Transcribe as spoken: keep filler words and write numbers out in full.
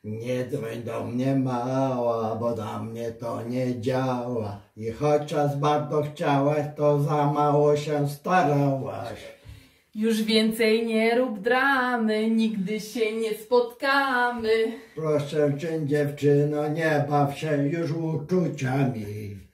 Nie dzwoń do mnie mała, bo dla mnie to nie działa. I chociaż bardzo chciałaś, to za mało się starałaś. Już więcej nie rób dramy, nigdy się nie spotkamy. Proszę cię dziewczyno, nie baw się już uczuciami.